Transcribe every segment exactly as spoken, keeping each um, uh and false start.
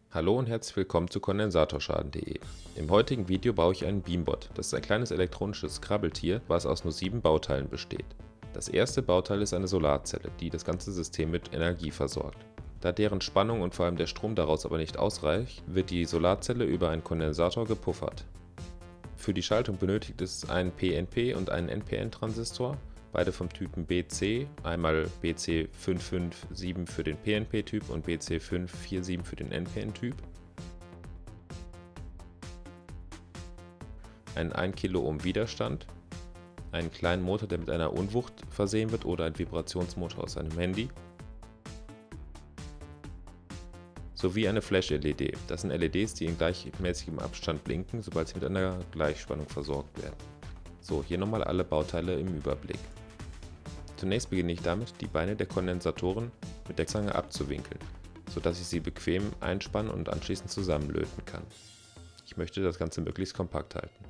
Hallo und herzlich willkommen zu Kondensatorschaden punkt de. Im heutigen Video baue ich einen Beambot. Das ist ein kleines elektronisches Krabbeltier, was aus nur sieben Bauteilen besteht. Das erste Bauteil ist eine Solarzelle, die das ganze System mit Energie versorgt. Da deren Spannung und vor allem der Strom daraus aber nicht ausreicht, wird die Solarzelle über einen Kondensator gepuffert. Für die Schaltung benötigt es einen P N P und einen N P N-Transistor, beide vom Typen B C, einmal B C fünf fünf sieben für den P N P-Typ und B C fünf vier sieben für den N P N-Typ. Einen ein Kiloohm Widerstand, einen kleinen Motor, der mit einer Unwucht versehen wird oder ein Vibrationsmotor aus einem Handy, sowie eine Flash-L E D. Das sind L E Ds, die in gleichmäßigem Abstand blinken, sobald sie mit einer Gleichspannung versorgt werden. So, hier nochmal alle Bauteile im Überblick. Zunächst beginne ich damit, die Beine der Kondensatoren mit der Zange abzuwinkeln, sodass ich sie bequem einspannen und anschließend zusammenlöten kann. Ich möchte das Ganze möglichst kompakt halten.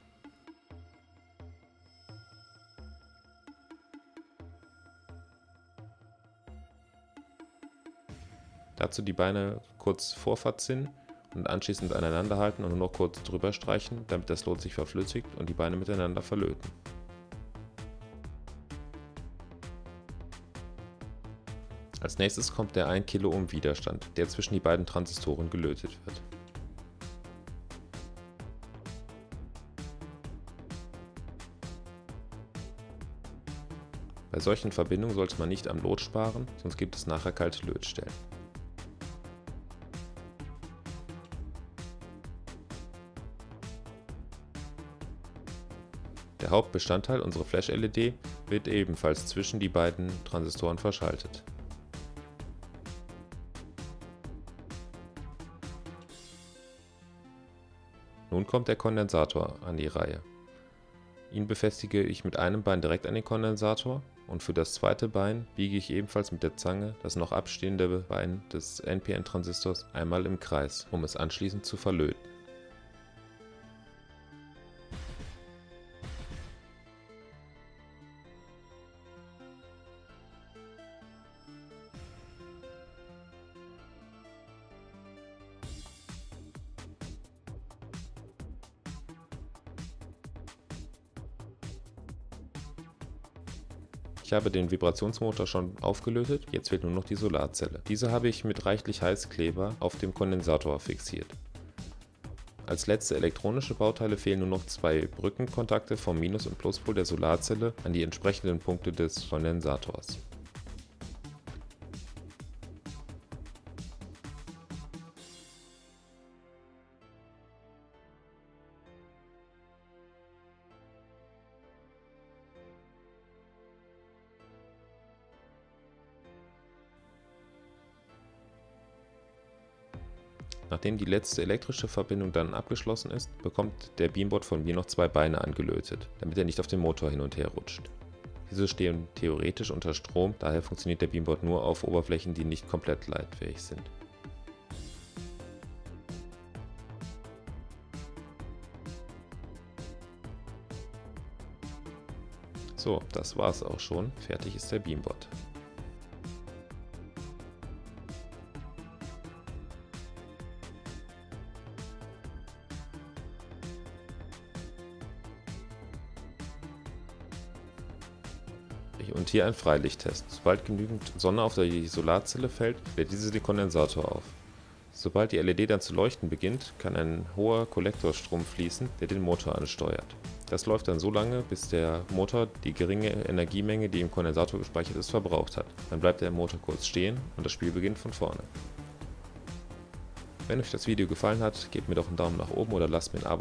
Dazu die Beine kurz vorverzinnen und anschließend aneinander halten und nur noch kurz drüber streichen, damit das Lot sich verflüssigt und die Beine miteinander verlöten. Als nächstes kommt der ein Kiloohm Widerstand, der zwischen die beiden Transistoren gelötet wird. Bei solchen Verbindungen sollte man nicht am Lot sparen, sonst gibt es nachher kalte Lötstellen. Der Hauptbestandteil, unsere Flash-L E D, wird ebenfalls zwischen die beiden Transistoren verschaltet. Nun kommt der Kondensator an die Reihe. Ihn befestige ich mit einem Bein direkt an den Kondensator und für das zweite Bein biege ich ebenfalls mit der Zange das noch abstehende Bein des N P N-Transistors einmal im Kreis, um es anschließend zu verlöten. Ich habe den Vibrationsmotor schon aufgelötet, jetzt fehlt nur noch die Solarzelle. Diese habe ich mit reichlich Heißkleber auf dem Kondensator fixiert. Als letzte elektronische Bauteile fehlen nur noch zwei Brückenkontakte vom Minus- und Pluspol der Solarzelle an die entsprechenden Punkte des Kondensators. Nachdem die letzte elektrische Verbindung dann abgeschlossen ist, bekommt der Beambot von mir noch zwei Beine angelötet, damit er nicht auf dem Motor hin und her rutscht. Diese stehen theoretisch unter Strom, daher funktioniert der Beambot nur auf Oberflächen, die nicht komplett leitfähig sind. So, das war's auch schon. Fertig ist der Beambot. Und hier ein Freilichttest. Sobald genügend Sonne auf die Solarzelle fällt, lädt diese den Kondensator auf. Sobald die L E D dann zu leuchten beginnt, kann ein hoher Kollektorstrom fließen, der den Motor ansteuert. Das läuft dann so lange, bis der Motor die geringe Energiemenge, die im Kondensator gespeichert ist, verbraucht hat. Dann bleibt der Motor kurz stehen und das Spiel beginnt von vorne. Wenn euch das Video gefallen hat, gebt mir doch einen Daumen nach oben oder lasst mir ein Abo